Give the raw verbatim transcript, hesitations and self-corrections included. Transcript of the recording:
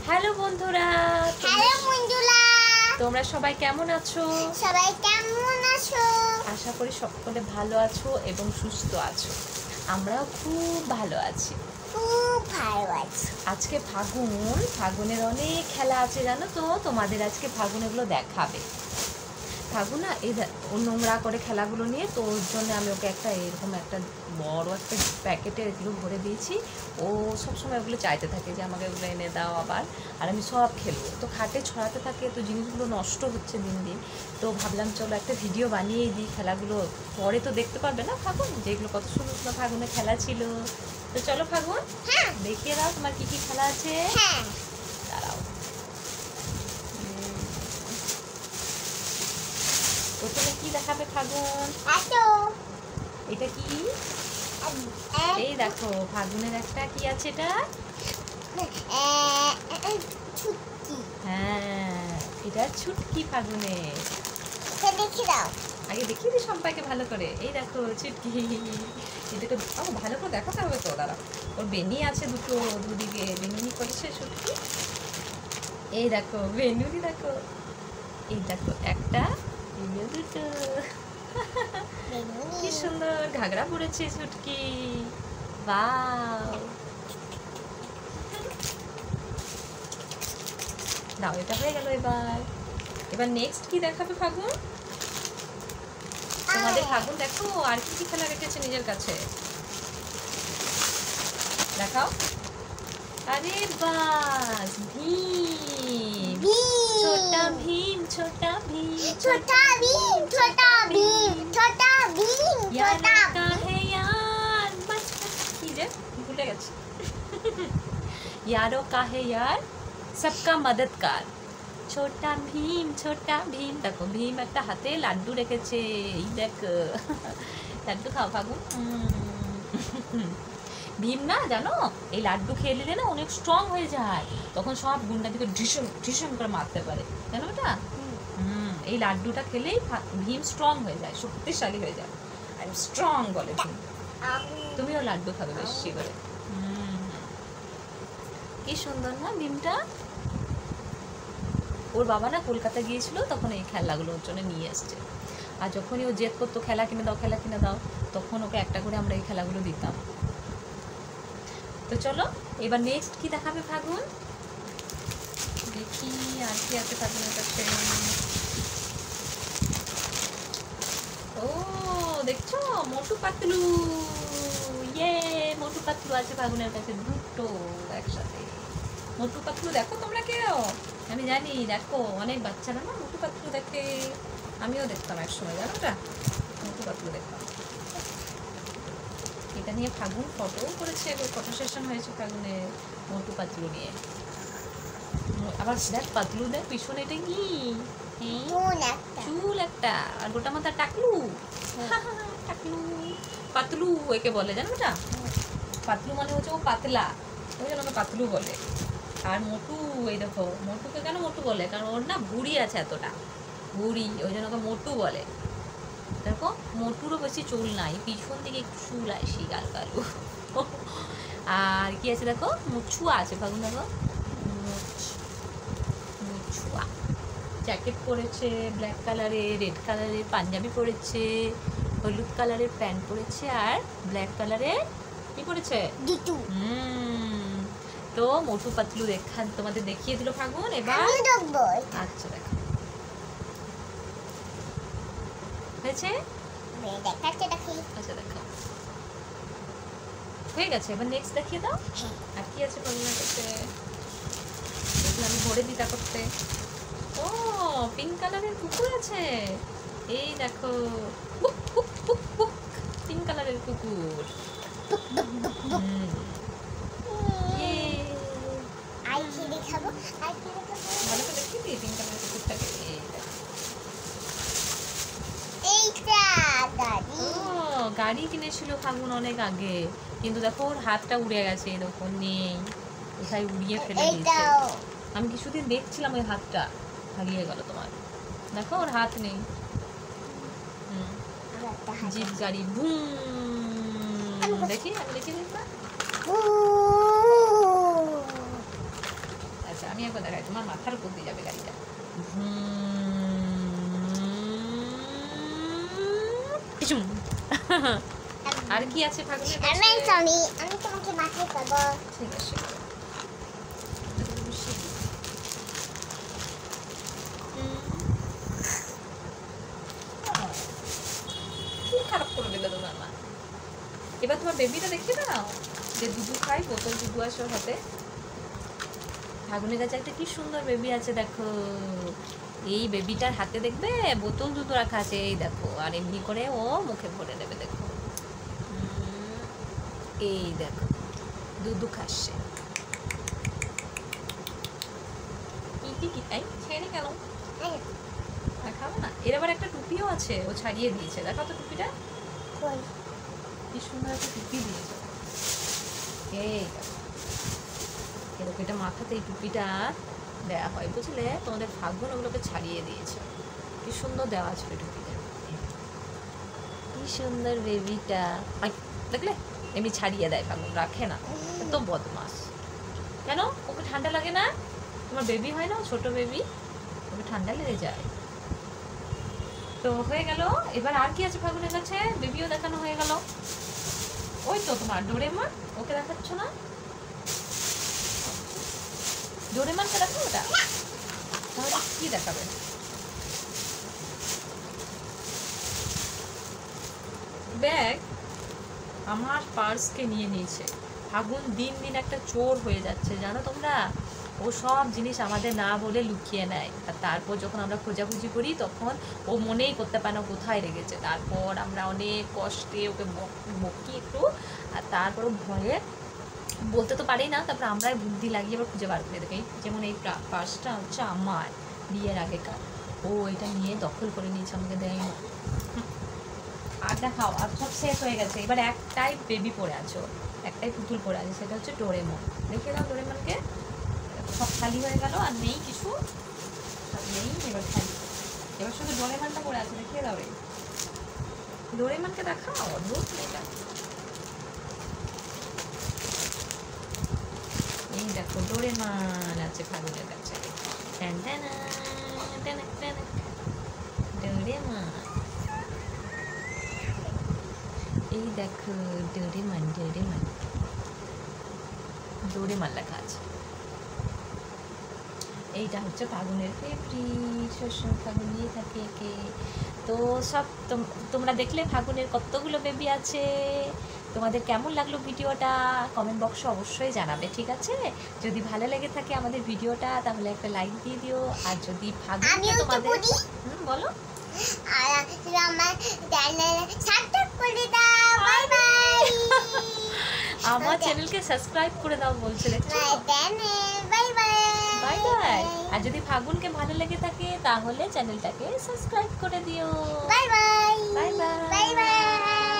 Hello বন্ধুরা, hello বন্ধুরা, তোমরা সবাই কেমন আছো? সবাই কেমন আছো? আশা করি সকলে ভালো আছো এবং সুস্থ আছো। আমরাও খুব ভালো আছি, খুব ভালো আছি। আজকে ফাগুন, ফাগুনের অনেক খেলা আছে জানো তো। তোমাদের আজকে ফাগুন এগুলো দেখাবে। ফাগুন না এই নোংরা করে খেলাগুলো নিয়ে, তো ওর জন্য আমি ওকে একটা এরকম একটা বড় একটা প্যাকেটে এগুলো ভরে দিয়েছি। ও সবসময় ওগুলো চাইতে থাকে যে আমাকে ওগুলো এনে দাও আবার, আর আমি সব খেলবো। তো খাটে ছড়াতে থাকে, তো জিনিসগুলো নষ্ট হচ্ছে দিন দিন। তো ভাবলাম চলো একটা ভিডিও বানিয়েই দিই খেলাগুলো, পরে তো দেখতে পারবে না ফাগুন যেগুলো কত সুন্দর সুন্দর ফাগুনে খেলা ছিল। তো চলো ফাগুন, হ্যাঁ দেখিয়ে দাও তোমার কী কী খেলা আছে। হ্যাঁ দাঁড়াও, প্রথমে কি দেখাবে ফাগুন? আছো এটা কি? এই দেখো ফাগুনের একটা কি আছে এটা। ছুটকি, হ্যাঁ এটা ছুটকি ফাগুনে। এটা দেখে দাও। আগে দেখিয়ে দিই সবাইকে ভালো করে। এই দেখো ছুটকি, এটাকে ও ভালো করে দেখাতে হবে তো। দাঁড়া, ওর বেনি আছে দুটো, দুদিকে বেনুনি করেছে ছুটকি। এই দেখো বেনুনি, দেখো এই দেখো একটা, এই দুটো। কি সুন্দর ঘাগরা পরেছে ছুটকি, বাও। দাও, এটা হয়ে গেল। এবার এবার নেক্সট কি দেখাবে ফাগুন? তোমাদের ফাগুন দেখো আর কি কি খেলা রেখেছে নিজের কাছে, দেখাও। আরে বাস, ভীম, ছোটা ভীম, ছোটা ভীম, ছোটা ভীম, ছোটা ভীম, ছোটা ভীম, यार ছোটা का है यार, बस কি যে ভুলে গেছি। यारों का है यार, सबका मददगार, ছোটা ভীম, ছোটা ভীম। দেখো ভীম একটা হাতে লাড্ডু রেখেছে, এই দেখো লাড্ডু খাও ফাগুন। ভীম না জানো, এই লাড্ডু খেয়ে নিলে না অনেক স্ট্রং হয়ে যায়, তখন সব গুন্ডাদিকে ঢিসন ঢিসন করে মারতে পারে, জানো এটা? হুম, এই লাড্ডুটা খেলেই ভীম স্ট্রং হয়ে যায়, শক্তিশালী হয়ে যায়। আই এম স্ট্রং বলে ভীম। তুমিও লাড্ডু খাবে বেশি করে। হুম, কি সুন্দর না ভীমটা। ওর বাবা না কলকাতা গিয়েছিল, তখন এই খেলাগুলো ওর জন্য নিয়ে আসছে। আর যখনই ও জেদ করতো খেলা কিনে দাও, খেলা কিনে দাও, তখন ওকে একটা করে আমরা এই খেলাগুলো দিতাম। তো চলো এবার নেক্সট কি দেখাবে ফাগুন, দেখি আর কি আছে ফাগুনের কাছে। ও দেখছো মোটু পাতলু, ইয়ে মোটু পাতলু আছে ফাগুনের কাছে দুটো একসাথে। মোটু পাতলু দেখো তোমরা কেউ? আমি জানি, দেখো অনেক বাচ্চারা না মোটু পাতলু দেখে, আমিও দেখতাম এক সময়, জানো না মোটু পাতলু দেখতাম। এটা নিয়ে ফাগুন ফটো করেছে, ফটো সেশন হয়েছে ফাগুনে মোটু পাতলু নিয়ে। আবার দেখ পাতলু, দেখ পিছনে এটা কি চুল একটা, আর গোটা মাথা টাকলু। টাকলু পাতলু একে বলে, জানো না? পাতলু মানে হচ্ছে ও পাতলা, ওই জন্য ওকে পাতলু বলে। আর মোটু, এই দেখো মোটুকে কেন মোটু বলে, কারণ ওর না ভুঁড়ি আছে এতটা, ভুঁড়ি, ওই জন্য ওকে মোটু বলে। দেখো মোটুরও বেশি চুল নাই, পিছন দিকে একটু চুল আসি গাল গালু। আর কি আছে দেখো, মুছুয়া আছে ফাগুন, দেখো মুছুয়া। জ্যাকেট পরেছে ব্ল্যাক কালারের, রেড কালারের পাঞ্জাবি পরেছে, হলুদ কালারের প্যান্ট পরেছে, আর ব্ল্যাক কালারের কি পরেছে হুম। তো মোটু পাতলু দেখা তোমাদের দেখিয়ে দিল ফাগুন। এবার আচ্ছা দেখো হয়েছে, আচ্ছা দেখো হয়ে গেছে। এবার নেক্সট দেখিয়ে দাও আর কি আছে ফাগুনের কাছে, এগুলো আমি ভরে দিই তা করতে। ও পিঙ্ক কালারের কুকুর আছে, এই দেখো পিঙ্ক কালারের কুকুর। ভালো করে দেখি দিই পিঙ্ক কালারের কুকুরটাকে। ও গাড়ি কিনেছিল ফাগুন অনেক আগে, কিন্তু দেখো ওর হাতটা উড়ে গেছে, এরকম নেই, কোথায় উড়িয়ে ফেলে দিয়েছে। আমি কিছুদিন দেখছিলাম ওই হাতটা হারিয়ে গেল তোমার, দেখো ওর হাত নেই। হুম, জিপ গাড়ি বুম, দেখি আমি দেখি দেখবা। আচ্ছা আমি আমি একবার দেখাই, তোমার মাথার উপর দিয়ে যাবে গাড়িটা। আর কি আছে ফাগুনের কাছে? আমি আমি আমি তোমাকে মাথায় করব। ঠিক আছে, খুব খারাপ করে দিলে তোমার মা। এবার তোমার বেবিটা দেখিয়ে দাও, যে দুধু খাই, বোতল দুধু আছে ওর হাতে। ফাগুনের কাছে একটা কি সুন্দর বেবি আছে দেখো, এই বেবিটার হাতে দেখবে বোতল দুধ রাখা আছে, এই দেখো, আর এমনি করে ও মুখে ভরে নেবে দেখো। এই দেখো দুধু খাচ্ছে। কি কি কি এই ছেড়ে কেন? আর খাবো না। এর আবার একটা টুপিও আছে, ও ছাড়িয়ে দিয়েছে, দেখো তো টুপিটা কি সুন্দর একটা টুপি দিয়েছে। এই দেখো, এরকম এটা মাথাতে এই টুপিটা দেওয়া হয়, বুঝলে? তোমাদের ফাগুন ওগুলোকে ছাড়িয়ে দিয়েছে, কি সুন্দর দেওয়া ছিল টুপিটা। কি সুন্দর বেবিটা, দেখলে এমনি ছাড়িয়ে দেয় ফাগুন, রাখে না। তো বদমাস কেন? ওকে ঠান্ডা লাগে না? তোমার বেবি হয় না, ছোট বেবি, ওকে ঠান্ডা লেগে যায়। তো হয়ে গেল। এবার আর কি আছে ফাগুনের কাছে? বেবিও দেখানো হয়ে গেল। ওই তো তোমার ডোরেমন, ওকে দেখাচ্ছ না? ডোরেমনকে দেখো ওটা, তাহলে কি দেখাবে? ব্যাগ আমার পার্সকে নিয়ে নিয়েছে। ফাগুন দিন দিন একটা চোর হয়ে যাচ্ছে, জানো তোমরা? ও সব জিনিস আমাদের না বলে লুকিয়ে নেয়, আর তারপর যখন আমরা খোঁজাখুঁজি করি তখন ও মনেই করতে পারে না কোথায় রেখেছে। তারপর আমরা অনেক কষ্টে ওকে বকি একটু, আর তারপর ভয়ে বলতে তো পারি না, তারপর আমরাই বুদ্ধি লাগিয়ে আবার খুঁজে বার করে দেখি। যেমন এই পার্সটা হচ্ছে আমার বিয়ের আগেকার, ও এটা নিয়ে দখল করে নিয়েছে, আমাকে দেয়নি। আর দেখাও, আর সব শেষ হয়ে গেছে। এবার একটাই বেবি পড়ে আছো, একটাই পুতুল পড়ে আছে, সেটা হচ্ছে ডোরেমন। দেখে দাও ডোরেমনকে, সব খালি হয়ে গেল, আর নেই কিছু, সব নেই, এবার খালি। এবার শুধু ডোরেমনটা পড়ে আছে, দেখিয়ে দাও রে, ডোরেমনকে দেখাও। অদ্ভুত এটা, এই দেখো ডোরেমন আছে ফাগুনের কাছে। ডোরেমন, এই দেখো ডোরেমন, ডোরেমন, ডোরেমন লেখা আছে। এইটা হচ্ছে ফাগুনের ফেভারিট, সবসময় ফাগুন নিয়ে থাকে একে। তো সব তোমরা দেখলে ফাগুনের কতগুলো বেবি আছে। তোমাদের কেমন লাগলো ভিডিওটা কমেন্ট বক্সে অবশ্যই জানাবে, ঠিক আছে? যদি ভালো লেগে থাকে আমাদের ভিডিওটা, তাহলে একটা লাইক দিয়ে দিও। আর যদি ফাগুনকে তোমাদের হুম বলো, আর আমার চ্যানেল সাবস্ক্রাইব করে দাও। Bye bye. আমার চ্যানেলকে সাবস্ক্রাইব করে দাও বলছে, দেখছো? Bye bye. Bye bye. আর যদি ফাগুনকে ভালো লেগে থাকে তাহলে চ্যানেলটাকে সাবস্ক্রাইব করে দিও। Bye bye. Bye bye. Bye by.